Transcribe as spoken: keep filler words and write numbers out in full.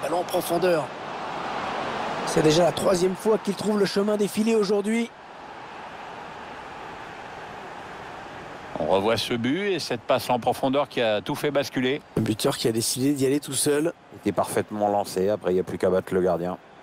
Ballon en profondeur. C'est déjà la troisième fois qu'il trouve le chemin des filets aujourd'hui. On revoit ce but et cette passe en profondeur qui a tout fait basculer. Le buteur qui a décidé d'y aller tout seul. Il était parfaitement lancé. Après, il n'y a plus qu'à battre le gardien.